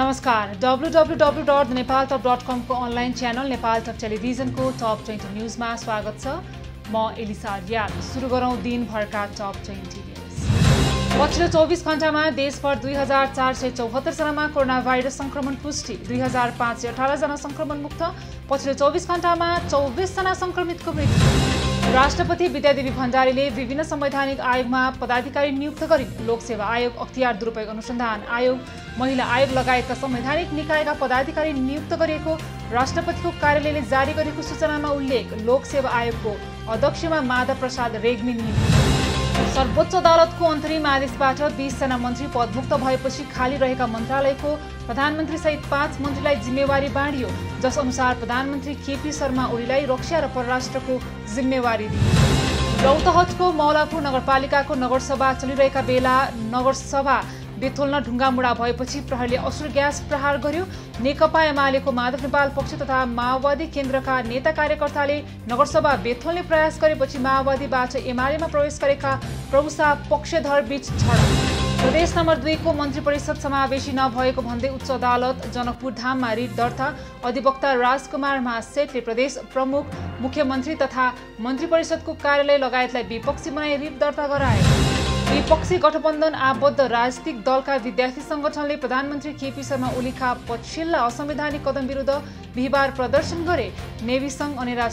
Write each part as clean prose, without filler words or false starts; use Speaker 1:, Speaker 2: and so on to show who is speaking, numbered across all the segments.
Speaker 1: नमस्कार www.nepaltop.com को online channel Nepal top टेलिभिजनको टप 20 न्यूजमा स्वागत छ। म एलिसा रियाल। सुरु गरौँ दिनभरका टप 20 न्यूज। पछिल्लो 24 घण्टामा देशभर 2474 जनामा कोरोना भाइरस संक्रमण पुष्टि, 2518 जना संक्रमण मुक्त। पछिल्लो 24 घण्टामा 24 जना संक्रमितको मृत्यु। राष्ट्रपति विद्यादेवी भण्डारीले विभिन्न संवैधानिक आयोगमा पदाधिकारी नियुक्त गरिन्। लोकसेवा आयोग, अख्तियार दुरुपयोग अनुसन्धान आयोग, महिला आयोग लगायतका संवैधानिक निकायका पदाधिकारी नियुक्त गरिएको राष्ट्रपतिको कार्यालयले जारी गरेको सूचनामा उल्लेख। लोकसेवा आयोगको अध्यक्षमा माधव प्रसाद रेग्मी नियुक्त। सर्वोच्च अदालतको अन्तरिम आदेशबाट 20 जना मन्त्री पदमुक्त भएपछि खाली रहेका मन्त्रालयको प्रधानमन्त्री सहित 5 मन्त्रीलाई जिम्मेवारी बाँडियो, जस अनुसार प्रधानमन्त्री केपी शर्मा ओलीलाई रक्षा र परराष्ट्रको जिम्मेवारी दिइयो। रौतहटको मौलापुर नगरपालिकाको नगरसभा चलिरहेका बेला नगरसभा बेथोल्न ढुङ्गामुढा भएपछि प्रहरीले असुर ग्यास प्रहार गर्यो। नेकपा एमालेको माधव नेपाल पक्ष तथा माओवादी केन्द्रका नेता कार्यकर्ताले नगरसभा बेथोल्ने प्रयास गरेपछि माओवादीबाट एमालेमा प्रवेश गरेका प्रभुशाह पक्षधर बीच झडप। प्रदेश नम्बर 2 को मन्त्री परिषद समावेशी नभएको भन्दै उच्च अदालत जनकपुर धाममा रिट दर्ता। अधिवक्ता राजकुमार महासेठले प्रदेश प्रमुख, मुख्यमन्त्री तथा मन्त्री परिषदको कार्यालय लगायतलाई विपक्षी बनाई रिट दर्ता गराए। विपक्षी गठबन्धन आबद्ध राजनीतिक दलका विद्यार्थी संगठनले प्रधानमन्त्री केपी शर्मा ओलीका पछिल्ला असंवैधानिक कदम विरुद्ध बिहिबार प्रदर्शन गरे। नेवी संघ, अनेरा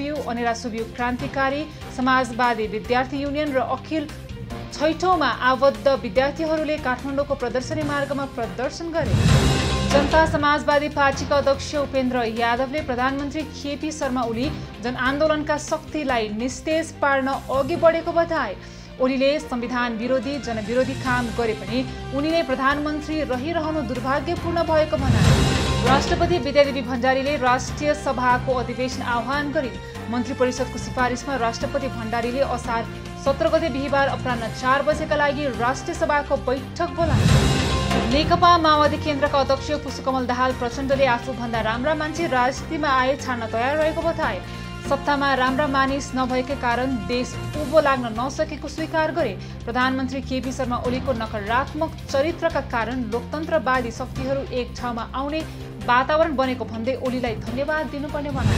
Speaker 1: सोभियु क्रान्तिकारी समाजवादी विद्यार्थी युनियन र अखिल छैठौंमा आबद्ध विद्यार्थीहरूले काठमाडौँको प्रदर्शनी मार्गमा प्रदर्शन गरे। जनता समाजवादी पार्टीका अध्यक्ष उपेन्द्र यादवले प्रधानमन्त्री केपी शर्मा ओली जनआन्दोलनका शक्तिलाई निस्तेज पार्न अघि बढेको बताए। ओलीले संविधान विरोधी, जनविरोधी काम गरे पनि उनीले प्रधानमन्त्री रहिरहनु दुर्भाग्यपूर्ण भएको भनाए। राष्ट्रपति विद्यादेवी भण्डारीले राष्ट्रिय सभाको अधिवेशन आह्वान गरिन्। मन्त्री परिषदको सिफारिसमा राष्ट्रपति भण्डारीले असार 17 गते बिहिबार अपराह्न 4 बजेका लागि राष्ट्रिय सभाको बैठक बोलाए। नेकपा माओवादी केन्द्रका अध्यक्ष पुष्पकमल दाहाल प्रचण्डले आफूभन्दा राम्रा मान्छे राजनीतिमा आए छाड्न तयार रहेको बताए। सत्तामा राम्रा मानिस नभएकै कारण देश उँभो लाग्न नसकेको स्वीकार गरे। प्रधानमन्त्री केपी शर्मा ओलीको नकारात्मक चरित्रका कारण लोकतन्त्रवादी शक्तिहरू एक ठाउँमा आउने वातावरण बनेको भन्दै ओलीलाई धन्यवाद दिनुपर्ने बनाए।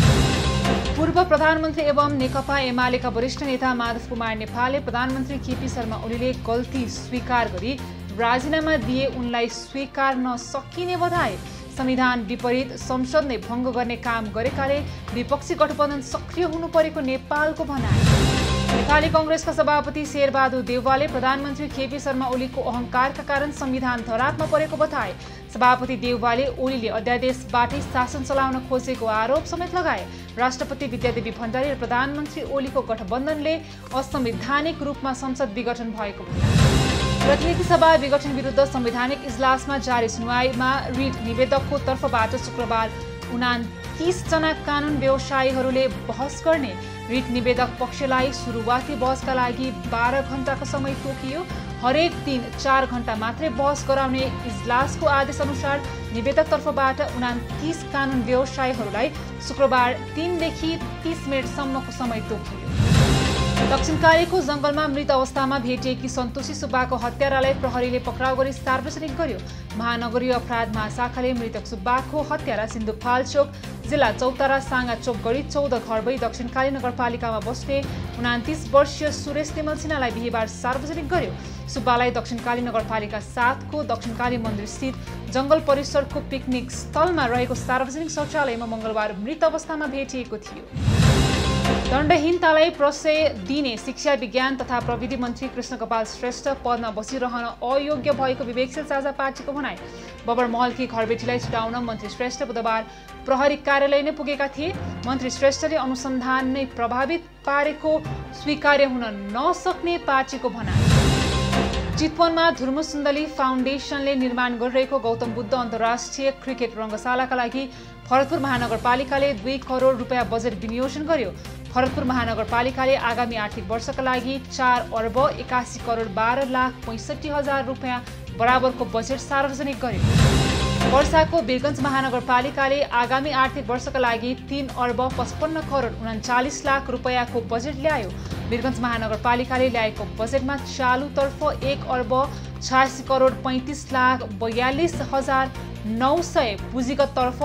Speaker 1: पूर्व प्रधानमन्त्री एवं नेकपा एमालेका वरिष्ठ नेता माधव कुमार नेपालले प्रधानमन्त्री केपी शर्मा ओलीले गल्ती स्वीकार गरी राजीनामा दिए उनलाई स्वीकार नसकिने बताए। संविधान विपरीत संसद नै भङ्ग गर्ने काम गरेकाले विपक्षी गठबन्धन सक्रिय हुनु परेको नेपालको भनाए। नेपाली कांग्रेसका सभापति शेरबहादुर देउवाले प्रधानमन्त्री केपी शर्मा ओलीको अहंकारका कारण संविधान धरापमा परेको बताए। सभापति देउवाले ओलीले अध्यादेशबाटै शासन चलाउन खोजेको आरोप समेत लगाए। राष्ट्रपति विद्यादेवी भण्डारी र प्रधानमन्त्री ओलीको गठबन्धनले असंवैधानिक रूपमा संसद विघटन भएको बताए। प्रतिनिधि सभा विघटन विरुद्ध संवैधानिक इजलासमा जारी सुनवाईमा रिट निवेदकको तर्फबाट शुक्रबार 29 जना कानून व्यवसायीहरूले बहस गर्ने। रिट निवेदक पक्षलाई सुरुवाती बहसका लागि 12 घण्टाको समय तोकियो। हरेक दिन 4 घण्टा मात्रै बहस गराउने इजलासको आदेश अनुसार निवेदक तर्फबाट 29 कानून व्यवसायीहरूलाई शुक्रबार 3 देखि 30 मिनटसम्मको समय तोकियो। दक्षिणकालीको जंगलमा मृत अवस्थामा भेटिएकी सन्तोषी सुब्बाको हत्यारालाई प्रहरीले पक्राउ गरी सार्वजनिक गर्यो। महानगरीय अपराध महाशाखाले मृतक सुब्बाको हत्यारा सिन्धुपाल्चोक जिल्ला चौतारा साङ्गा चोकगढी 14 घरबै दक्षिणकाली नगरपालिकामा बस्ने 29 वर्षीय सुरेश तिमल सिन्हालाई बिहिबार सार्वजनिक गर्यो। सुब्बालाई दक्षिणकाली नगरपालिका 7 को दक्षिणकाली मन्दिर स्थित जंगल परिसरको पिकनिक स्थलमा रहेको सार्वजनिक शौचालयमा मंगलबार मृत अवस्थामा भेटिएको थियो। दण्डहीनतालाई प्रश्रय दिने शिक्षा, विज्ञान तथा प्रविधि मन्त्री कृष्णगोपाल श्रेष्ठ पदमा बसिरहन अयोग्य भएको विवेकशील साझा पार्टीको भनाई। बबरमहलकी घरबेटीलाई छुटाउन मन्त्री श्रेष्ठ बुधबार प्रहरी कार्यालय नै पुगेका थिए। मन्त्री श्रेष्ठले अनुसन्धान नै प्रभावित पारेको स्वीकार्य हुन नसक्ने पार्टीको भनाई। चितवनमा धुर्मुसुन्दली फाउन्डेसनले निर्माण गरिरहेको गौतम बुद्ध अन्तर्राष्ट्रिय क्रिकेट रङ्गशालाका लागि भरतपुर महानगरपालिकाले 2 करोड रुपियाँ बजेट विनियोजन गर्यो। भरतपुर महानगरपालिकाले आगामी आर्थिक वर्षका लागि 4 अर्ब 81 करोड 12 लाख 65 हजार रुपियाँ बराबरको बजेट सार्वजनिक गर्यो। वर्षाको वीरगञ्ज महानगरपालिकाले आगामी आर्थिक वर्षका लागि 3 अर्ब 55 करोड 39 लाख रुपियाँको बजेट ल्यायो। वीरगञ्ज महानगरपालिकाले ल्याएको बजेटमा चालुतर्फ 1,35,42,42,900, पुँजीगततर्फ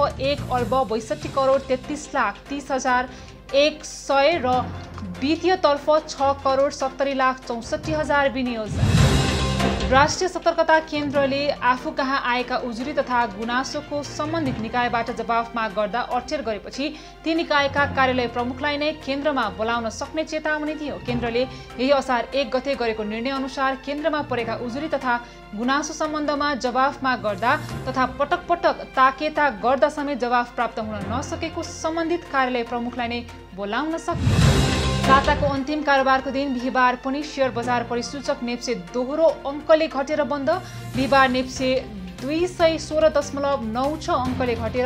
Speaker 1: 1,62,33,30,100 र वित्तीयतर्फ 6,70,64,000 विनियोजन। राष्ट्रिय सतर्कता केन्द्रले आफू कहाँ आएका उजुरी तथा गुनासोको सम्बन्धित निकायबाट जवाफ माग गर्दा अठेर गरेपछि ती निकायका कार्यालय प्रमुखलाई नै केन्द्रमा बोलाउन सक्ने चेतावनी दियो। केन्द्रले यही असार 1 गते गरेको निर्णय अनुसार केन्द्रमा परेका उजुरी तथा गुनासो सम्बन्धमा जवाफ माग गर्दा तथा पटक पटक ताकेता गर्दा समेत जवाफ प्राप्त हुन नसकेको सम्बन्धित कार्यालय प्रमुखलाई नै बोलाउन सक्ने। साताको अन्तिम कारोबारको दिन बिहीबार पनि शेयर बजार परिसूचक नेप्से दोहोरो अङ्कले घटेर बन्द। बिहीबार नेप्से 216.96 अङ्कले घटेर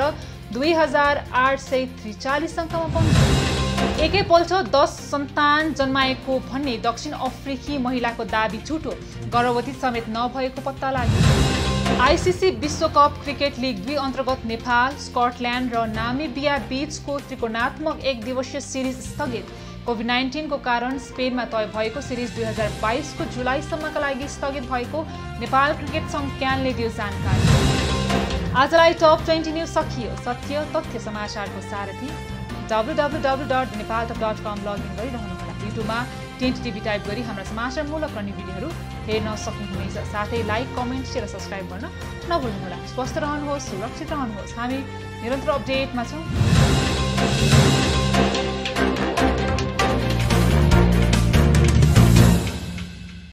Speaker 1: 2843 अङ्कमा बन्द। एकैपल्ट 10 सन्तान जन्माएको भन्ने दक्षिण अफ्रिकी महिलाको दाबी झुटो, गर्भवती समेत नभएको पत्ता लाग्यो। आइसिसी विश्वकप क्रिकेट लिग 2 अन्तर्गत नेपाल, स्कटल्यान्ड र नामिबिया बीचको त्रिकोणात्मक 1 दिवसीय सिरिज स्थगित। कोभिड-19 को कारण स्पेनमा तय भएको सिरिज 2022 को जुलाईसम्मका लागि स्थगित भएको नेपाल क्रिकेट सङ्घ क्यानले दियो जानकारी। आजलाई टप 20 न्युज सकियो। सत्य तथ्य समाचारको सारथी www.nepaltop.com लगइन गरिरहनुहोला। युट्युबमा टेन्ट टिभी टाइप गरी हाम्रा समाचारमूलक र भिडियोहरू हेर्न सक्नुहुनेछ। साथै लाइक, कमेन्ट, शेयर र सब्स्क्राइब गर्न नभुल्नुहोला। स्वस्थ रहनुहोस्, सुरक्षित रहनुहोस्। हामी निरन्तर अपडेटमा छौँ।